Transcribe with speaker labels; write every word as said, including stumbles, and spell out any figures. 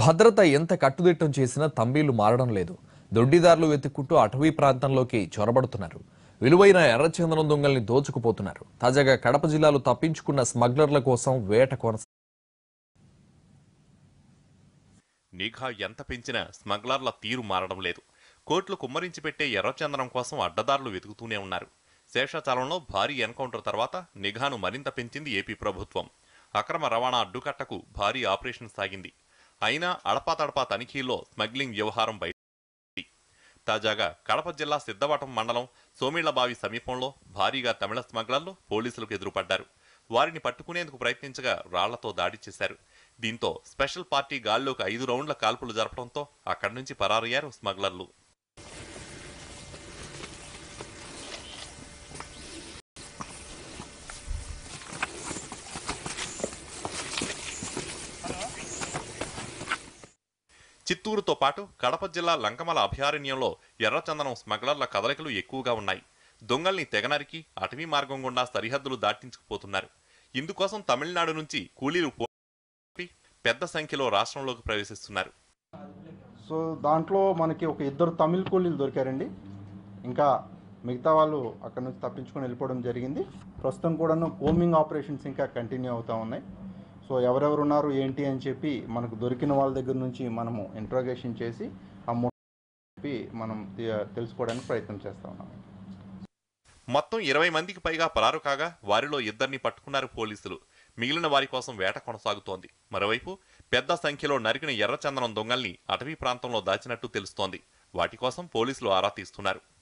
Speaker 1: భద్రత ఎంత కట్టుదిట్టం చేసినా తంబీలు మారడం లేదు. దొడ్డిదారులు వెతుక్కుంటూ అటవీ ప్రాంతంలోకి చొరబడుతున్నారు. విలువైన ఎర్రచందనం దొంగల్ని దోచుకుపోతున్నారు. తాజాగా కడప జిల్లాలో తప్పించుకున్న స్మగ్లర్ల కోసం వేట కొనసాగుతోంది.
Speaker 2: నిఘా ఎంత పెంచినా స్మగ్లర్ల తీరు మారడం లేదు. కోట్లు కుమ్మరించి పెట్టే ఎర్రచందనం కోసం అడ్డదారులు వెతుకుతూనే ఉన్నారు. శేషాచలంలో భారీ ఎన్కౌంటర్ తర్వాత నిఘాను మరింత పెంచింది ఏపీ ప్రభుత్వం. అక్రమ రవాణా అడ్డుకట్టకు భారీ ఆపరేషన్ సాగింది. అయినా అడపాతడపా తనిఖీల్లో స్మగ్లింగ్ వ్యవహారం బయట. తాజాగా కడప జిల్లా సిద్ధవటం మండలం సోమిళ్లబావి సమీపంలో భారీగా తమిళ స్మగ్లర్లు పోలీసులకు ఎదురుపడ్డారు. వారిని పట్టుకునేందుకు ప్రయత్నించగా రాళ్లతో దాడి చేశారు. దీంతో స్పెషల్ పార్టీ గాల్లోకి ఐదు రౌండ్ల కాల్పులు జరపడంతో అక్కడి నుంచి పరారయ్యారు స్మగ్లర్లు. చిత్తూరుతో పాటు కడప జిల్లా లంకమల అభయారణ్యంలో ఎర్రచందనం స్మగ్లర్ల కదలికలు ఎక్కువగా ఉన్నాయి. దొంగల్ని తెగనరికి అటవీ మార్గం గుండా సరిహద్దులు దాటించుకుపోతున్నారు. ఇందుకోసం తమిళనాడు నుంచి కూలీలు పెద్ద సంఖ్యలో రాష్ట్రంలోకి ప్రవేశిస్తున్నారు.
Speaker 3: సో దాంట్లో మనకి ఒక ఇద్దరు తమిళ కూలీలు దొరికారండి. ఇంకా మిగతా వాళ్ళు అక్కడ నుంచి తప్పించుకొని వెళ్ళిపోవడం జరిగింది. ప్రస్తుతం కూడాను కోమింగ్ ఆపరేషన్స్ ఇంకా కంటిన్యూ అవుతూ ఉన్నాయి. సో ఎవరెవరు ఉన్నారు ఏంటి అని చెప్పి మనకు దొరికిన వాళ్ళ దగ్గర నుంచి మనము ఇంట్రోగేషన్ చేసి అమౌంట్ చెప్పి మనం తెలుసుకోవడానికి ప్రయత్నం చేస్తా ఉన్నాం.
Speaker 2: మొత్తం ఇరవై మందికి పైగా పరారు కాగా వారిలో ఇద్దరిని పట్టుకున్నారు పోలీసులు. మిగిలిన వారి కోసం వేట కొనసాగుతోంది. మరోవైపు పెద్ద సంఖ్యలో నరికిన ఎర్రచందనం దొంగల్ని అటవీ ప్రాంతంలో దాచినట్టు తెలుస్తోంది. వాటి కోసం పోలీసులు ఆరా తీస్తున్నారు.